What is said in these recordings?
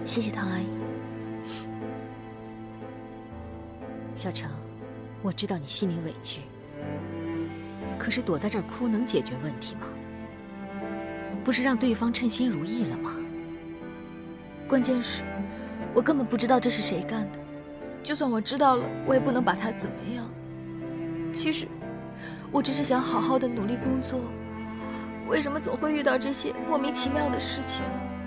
谢谢唐阿姨。 小程，我知道你心里委屈，可是躲在这儿哭能解决问题吗？不是让对方称心如意了吗？ 关键是，我根本不知道这是谁干的。就算我知道了，我也不能把他怎么样。其实，我只是想好好的努力工作，为什么总会遇到这些莫名其妙的事情？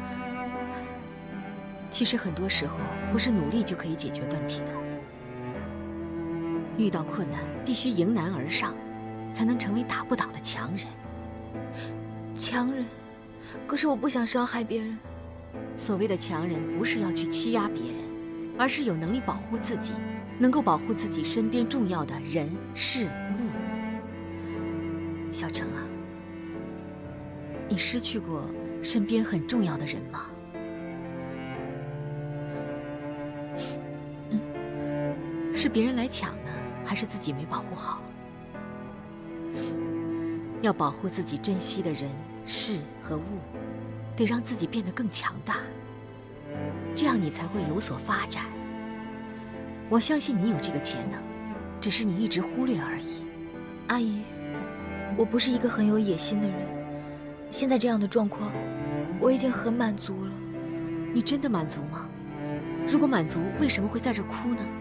其实很多时候不是努力就可以解决问题的。遇到困难必须迎难而上，才能成为打不倒的强人。 强人？可是我不想伤害别人。 所谓的强人，不是要去欺压别人，而是有能力保护自己，能够保护自己身边重要的人事物。小程啊，你失去过身边很重要的人吗？是别人来抢呢，还是自己没保护好？要保护自己珍惜的人、事和物，得让自己变得更强大，这样你才会有所发展。我相信你有这个潜能，只是你一直忽略而已。 阿姨，我不是一个很有野心的人，现在这样的状况，我已经很满足了。 你真的满足吗？如果满足，为什么会在这哭呢？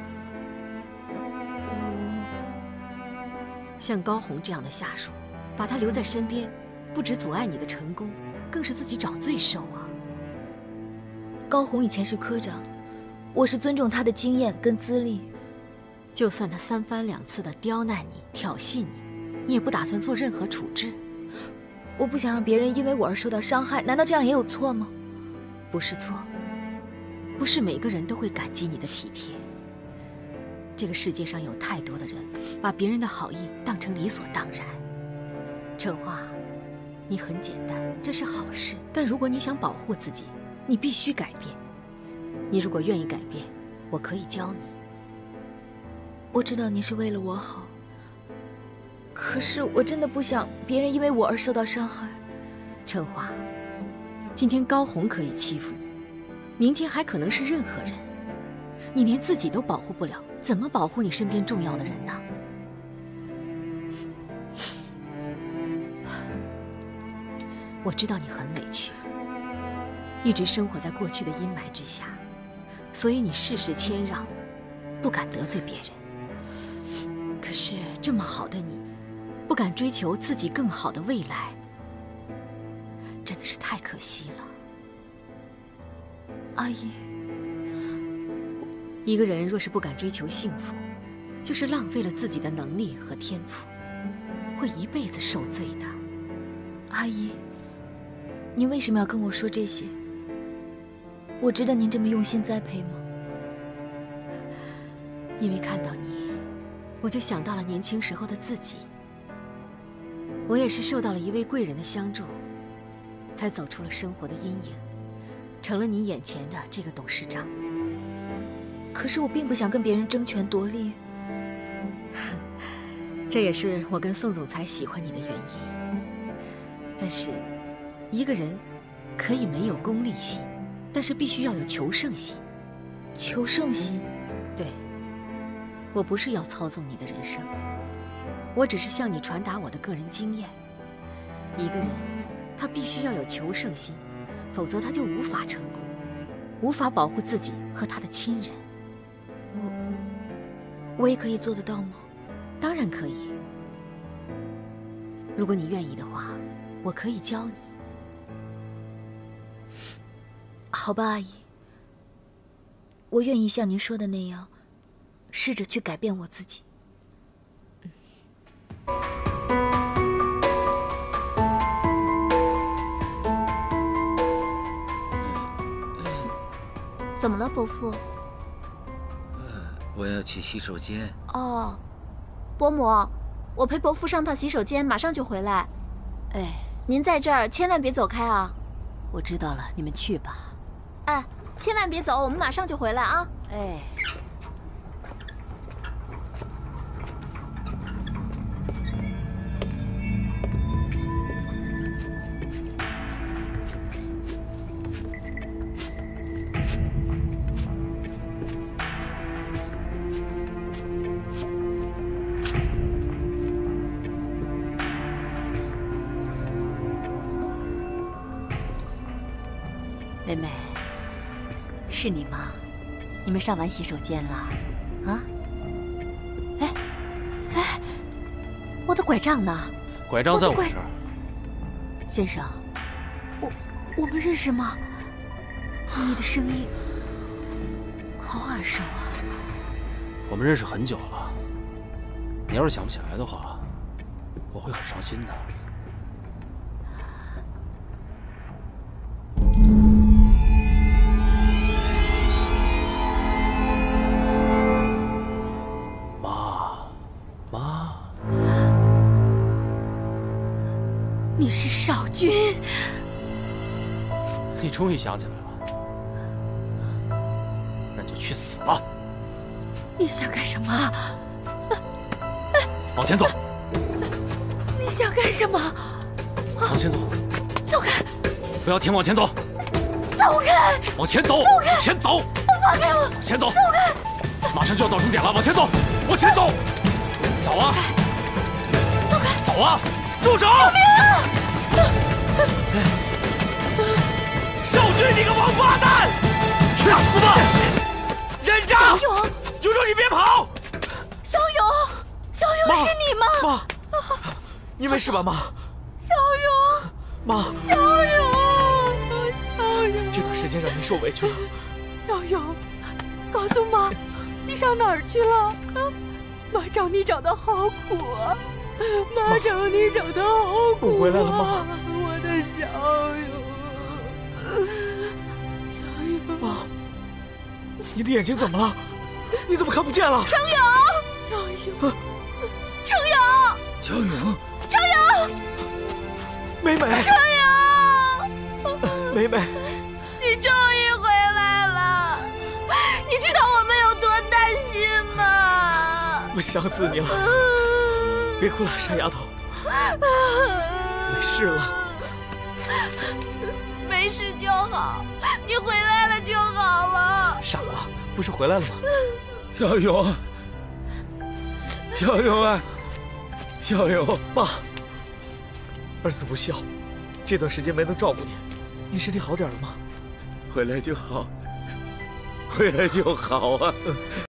像高红这样的下属，把他留在身边，不止阻碍你的成功，更是自己找罪受啊。 高红以前是科长，我是尊重他的经验跟资历。 就算他三番两次的刁难你、挑衅你，你也不打算做任何处置。 我不想让别人因为我而受到伤害，难道这样也有错吗？ 不是错，不是每个人都会感激你的体贴。这个世界上有太多的人，把别人的好意当成理所当然。陈华，你很简单，这是好事。但如果你想保护自己，你必须改变。你如果愿意改变，我可以教你。 我知道你是为了我好，可是我真的不想别人因为我而受到伤害。 陈华，今天高红可以欺负你，明天还可能是任何人。你连自己都保护不了，怎么保护你身边重要的人呢？我知道你很委屈，一直生活在过去的阴霾之下，所以你事事谦让，不敢得罪别人。可是这么好的你，不敢追求自己更好的未来，真的是太可惜了。 阿姨， 一个人若是不敢追求幸福，就是浪费了自己的能力和天赋，会一辈子受罪的。 阿姨，您为什么要跟我说这些？我值得您这么用心栽培吗？ 因为看到你，我就想到了年轻时候的自己。我也是受到了一位贵人的相助，才走出了生活的阴影，成了你眼前的这个董事长。 可是我并不想跟别人争权夺利。 这也是我跟宋总裁喜欢你的原因。但是，一个人可以没有功利心，但是必须要有求胜心。 求胜心？ 对，我不是要操纵你的人生，我只是向你传达我的个人经验。一个人，他必须要有求胜心，否则他就无法成功，无法保护自己和他的亲人。 我也可以做得到吗？ 当然可以。如果你愿意的话，我可以教你。 好吧，阿姨，我愿意像您说的那样，试着去改变我自己。 怎么了，伯父？ 我要去洗手间。 哦，伯母，我陪伯父上趟洗手间，马上就回来。 哎， 您在这儿千万别走开啊！ 我知道了，你们去吧。 哎，千万别走，我们马上就回来啊！ 哎。 妹妹，是你吗？你们上完洗手间了？啊？哎，我的拐杖呢？ 拐杖在我这儿。 先生，我们认识吗？你的声音好耳熟啊！ 我们认识很久了。你要是想不起来的话，我会很伤心的。妈， 你是少君。 你终于想起来了，那就去死吧！ 你想干什么？ 往前走！ 你想干什么？ 往前走！ 走开！ 不要停，往前走！ 走开！ 往前走！ 走开！ 往前走！ 放开我！ 往前走！ 走开！ 马上就要到终点了，往前走！往前走！走啊！ 走开！ 走啊！住手！ 救命啊！ 少君，你个王八蛋！去死吧！人渣！ 小勇， 有种你别跑！ 小勇，是你吗？ 妈，你没事吧，妈？ 小勇， 妈， 小勇， 这段时间让您受委屈了。 小勇，告诉妈，你上哪儿去了？妈找你找的好苦啊！妈找你找的好苦啊！ 我回来了，妈。 我的小勇，小勇， 妈，你的眼睛怎么了？你怎么看不见了？ 程勇，小勇，程勇， 小勇， 程勇， 美美， 程勇， 美美， 你终于回来了！你知道我们有多担心吗？ 我想死你了！别哭了，傻丫头，没事了。 没事就好，你回来了就好了。 傻瓜，不是回来了吗？ 小勇，小勇啊，小勇， 爸，儿子不孝，这段时间没能照顾你，你身体好点了吗？ 回来就好，回来就好啊。